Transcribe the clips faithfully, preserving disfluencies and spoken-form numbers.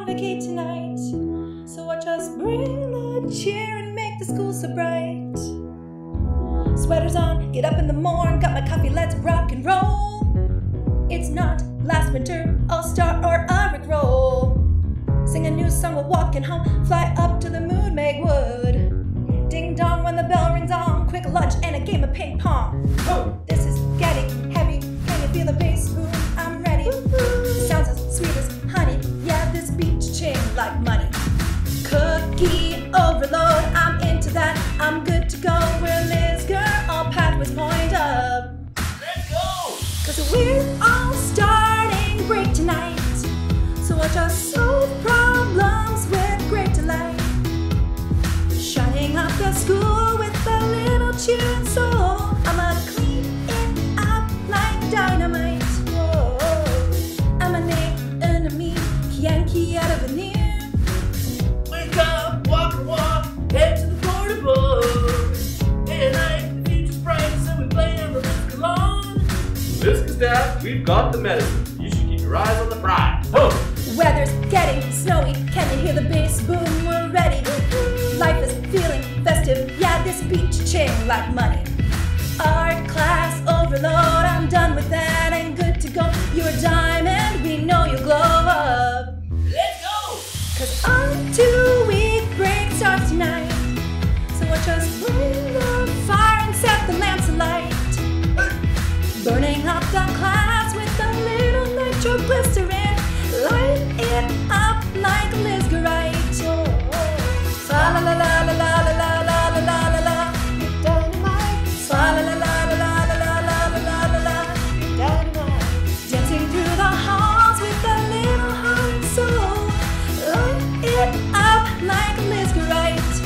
on vacay tonight. So watch us bring the cheer and make the school so bright. Sweaters on, get up in the morn, got my coffee, let's rock and roll. It's not last winter, all-star or a Rick roll. Sing a new song while walking home, fly up to the moon, Magwood. Ding dong when the bell rings on, quick lunch and a game of ping pong. Oh, this is getting heavy, can you feel the bass boom? I'm ready. Sounds as sweet as honey, yeah, this beat cha-ching like money. Cookie overload, I'm into that, I'm good to go. We're Lisgar, all pathways point up. Let's go! Cause we're all starting break tonight. So watch us solve problems with great delight. Shining up the school with a little cheer and soul. I'ma clean it up like dynamite. Whoa. I'm an enemy, Yankee out of a near. Wake up, walk and walk, head to the corner board. Day and night, the future's bright, so we play on the Lisgar lawn. Lisgar staff, we've got the medicine. You should keep your eyes on the prize. Oh. Weather's getting snowy, can you hear the bass boom? We're ready. Life is feeling festive, yeah, this beat cha-ching like money. Art class overload, I'm done with that and good to go. You're a diamond, we know you glow up. Let's go! Cause our two-week break starts tonight. So watch us bring the fire and set the lamps alight. Burning up the class with a little nitroglycerin. Light it up like Lisgarite. Fa la la la la la la la la la la la. Dynamite. Fa la la la la la la la la la la. Dynamite. Dancing through the halls with a little heart and soul. Light it up like Lisgarite.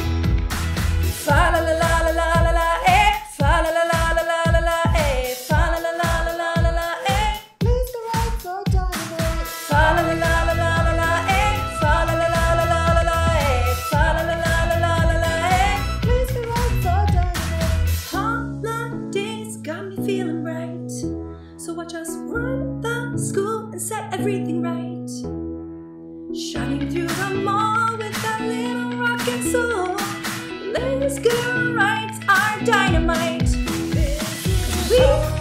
Fa la la la la la la la. Eh. Fa la la la la la la la. Eh. Fa la la la la la la la. Eh. Lisgarite for dynamite. Fa la la la la la la la. Eh. Fa la la la la la la la. Eh. Fa la la la la la la la. Eh. Lisgarite for dynamite. Holidays got me feeling right. So watch us run the school and set everything right. Shining through the mall with a little rock and soul. Lisgar writes our dynamite. We